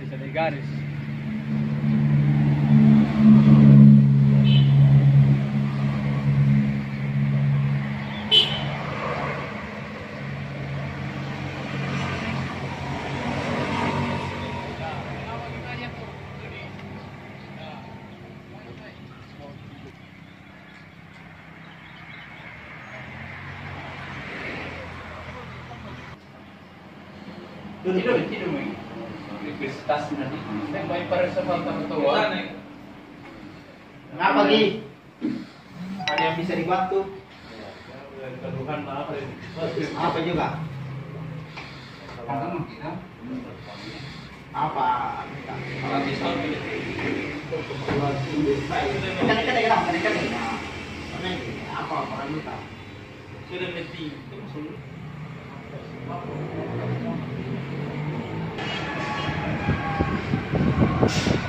bisa digaris. Tidur mo. Universitas nanti. May para sa mga tua. Kenapa Gi? Ada yang bisa dibantu? Keluhan apa? Apa juga? Apa? Apa orang lupa? Sudah mesti itu masuk. Thank you.